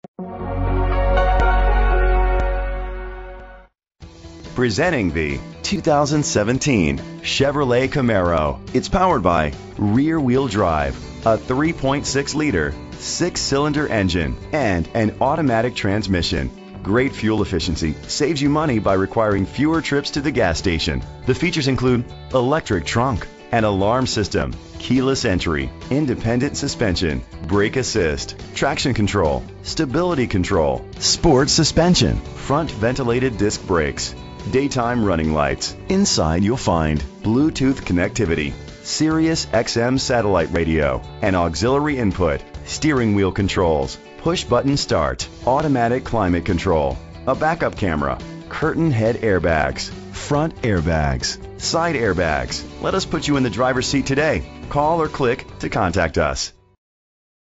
Presenting the 2017 Chevrolet Camaro. It's powered by rear-wheel drive, a 3.6-liter, 6-cylinder engine, and an automatic transmission. Great fuel efficiency saves you money by requiring fewer trips to the gas station. The features include electric trunk, an alarm system, keyless entry, independent suspension, brake assist, traction control, stability control, sports suspension, front ventilated disc brakes, daytime running lights. Inside you'll find Bluetooth connectivity, Sirius XM satellite radio, an auxiliary input, steering wheel controls, push button start, automatic climate control, a backup camera, curtain head airbags, front airbags, side airbags. Let us put you in the driver's seat today. Call or click to contact us.